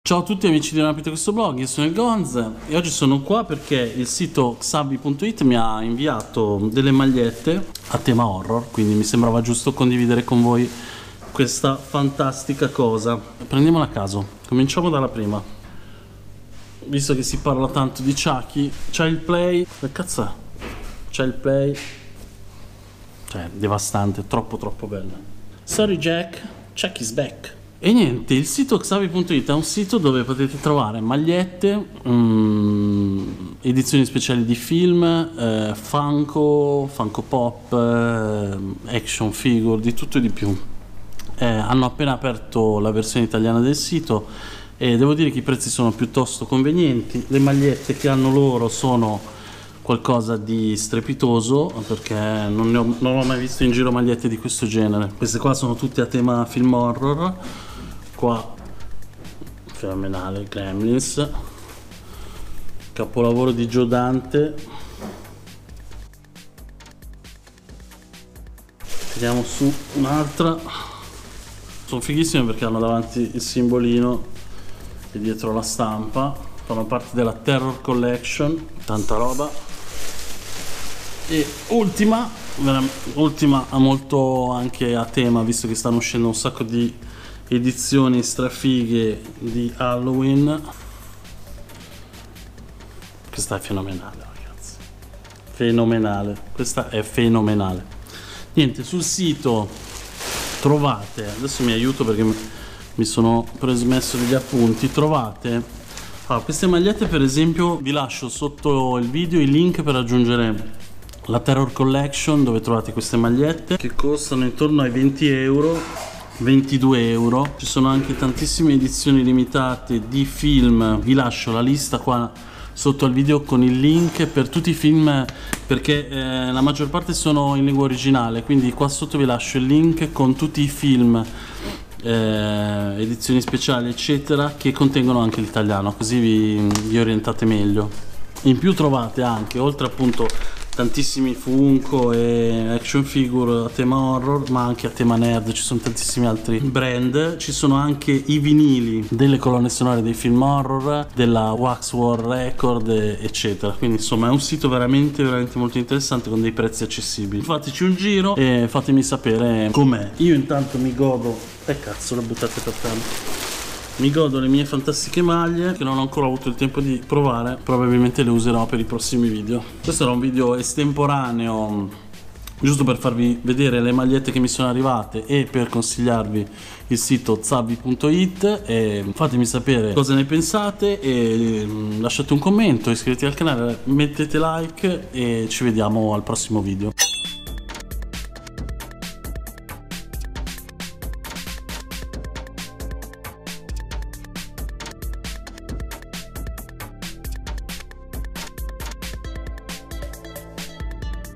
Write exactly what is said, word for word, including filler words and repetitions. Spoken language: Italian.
Ciao a tutti amici di Non aprite questo blog, io sono il Gonz e oggi sono qua perché il sito xavi punto it mi ha inviato delle magliette a tema horror, quindi mi sembrava giusto condividere con voi questa fantastica cosa. Prendiamola a caso, cominciamo dalla prima. Visto che si parla tanto di Chucky, c'è il play, che cazzo è? C'è il play, cioè devastante, troppo troppo bella. Sorry Jack, Chucky's back. E niente, il sito xavi punto it è un sito dove potete trovare magliette, um, edizioni speciali di film, eh, Funko, Funko Pop, eh, action figure, di tutto e di più. Eh, hanno appena aperto la versione italiana del sito e devo dire che i prezzi sono piuttosto convenienti. Le magliette che hanno loro sono qualcosa di strepitoso, perché non, ne ho, non ho mai visto in giro magliette di questo genere. Queste qua sono tutte a tema film horror. Qua fenomenale, Gremlins, capolavoro di Joe Dante. Tiriamo su un'altra. Sono fighissime perché hanno davanti il simbolino e dietro la stampa. Fanno parte della Terror Collection, tanta roba. E ultima, ultima molto anche a tema, visto che stanno uscendo un sacco di edizioni strafighe di Halloween. Questa è fenomenale, ragazzi, fenomenale, questa è fenomenale. Niente, sul sito trovate, adesso mi aiuto perché mi sono presmesso degli appunti, trovate ah, queste magliette. Per esempio vi lascio sotto il video il link per aggiungere la Terror Collection, dove trovate queste magliette che costano intorno ai venti euro, ventidue euro. Ci sono anche tantissime edizioni limitate di film, vi lascio la lista qua sotto al video con il link per tutti i film, perché eh, la maggior parte sono in lingua originale, quindi qua sotto vi lascio il link con tutti i film, eh, edizioni speciali eccetera, che contengono anche l'italiano, così vi, vi orientate meglio. In più trovate anche, oltre appunto tantissimi Funko e action figure a tema horror, ma anche a tema nerd, ci sono tantissimi altri brand. Ci sono anche i vinili delle colonne sonore dei film horror, della Wax War Record eccetera, quindi insomma è un sito veramente veramente molto interessante con dei prezzi accessibili. Fateci un giro e fatemi sapere com'è. Io intanto mi godo, e eh cazzo le buttate per terra. Mi godo le mie fantastiche maglie che non ho ancora avuto il tempo di provare, probabilmente le userò per i prossimi video. Questo era un video estemporaneo, giusto per farvi vedere le magliette che mi sono arrivate e per consigliarvi il sito xavi punto it. E fatemi sapere cosa ne pensate e lasciate un commento, iscrivetevi al canale, mettete like e ci vediamo al prossimo video.